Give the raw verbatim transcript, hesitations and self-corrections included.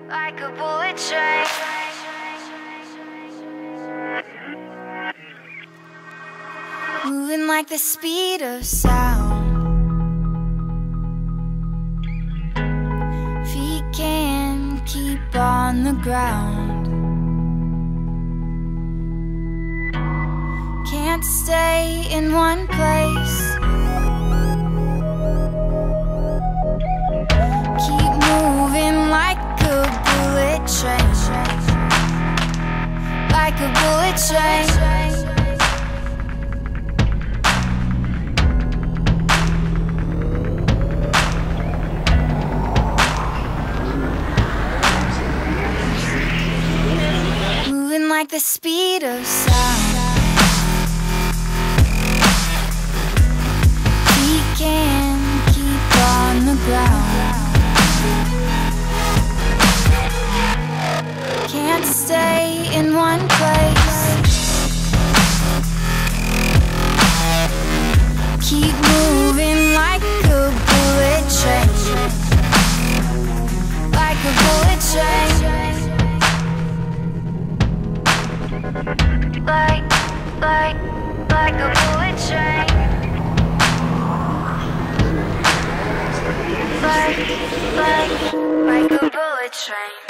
like a bullet train. Moving like the speed of sound. Feet can't keep on the ground. Can't stay in one place. Keep moving like a bullet train. Like a bullet train. Like the speed of sound. We can't keep on the ground. Can't stay in one place. Keep moving like a bullet train. Like a bullet train. Like, like, like a bullet train. Like, like, like a bullet train.